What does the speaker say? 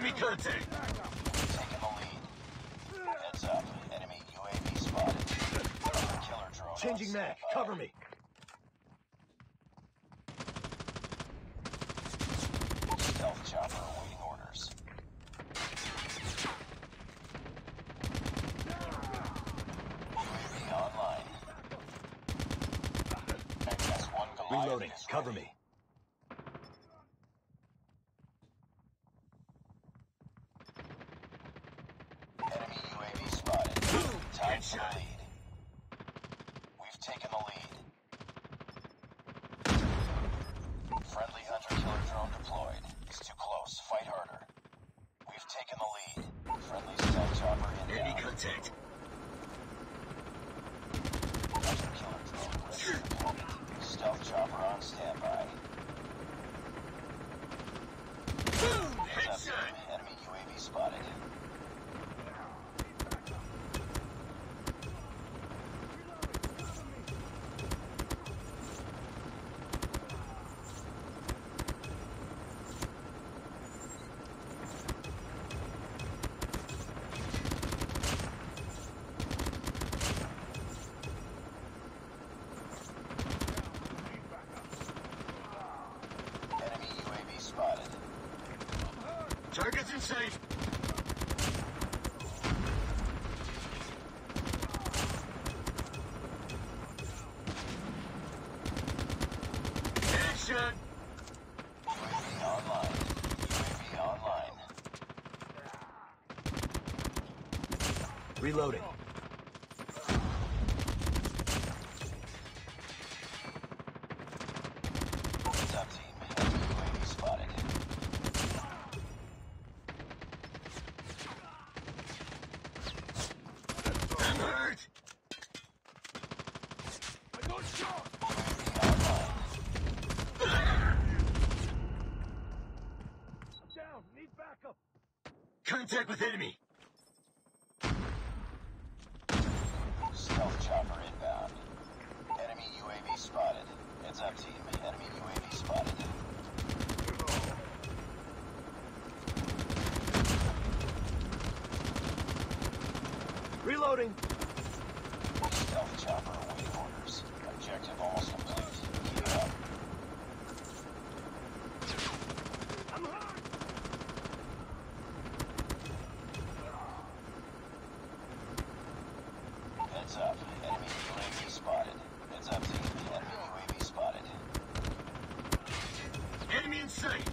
Enemy contact. Taking the lead. Heads up. Enemy UAV spotted. Killer drone. Changing mag. Cover me. Stealth chopper awaiting orders. UAV online. XS-1 Goliath. Reloading. Cover me. Enemy UAV spotted. Time for the lead. We've taken the lead. Friendly hunter-killer drone deployed. It's too close. Fight harder. We've taken the lead. Friendly stealth chopper Enemy inbound. contact. Hunter-killer drone ready to deploy. Stealth chopper on standby. Boom! Heads up, Headshot. enemy UAV spotted. Enemy UAV spotted. Targets in sight. Headshot. UAV online. UAV online. Reloading. What's up, team? Enemy UAV spotted. I'm hurt. UAV online. Down. Need backup. Contact with enemy. Stealth chopper inbound. Enemy UAV spotted. Heads up, team. Enemy UAV spotted. Reloading. Stealth chopper awaiting orders. Objective almost complete. Keep it up. I'm hurt. Heads up. Enemy UAV spotted. Heads up, team. Enemy UAV spotted. Enemy in sight.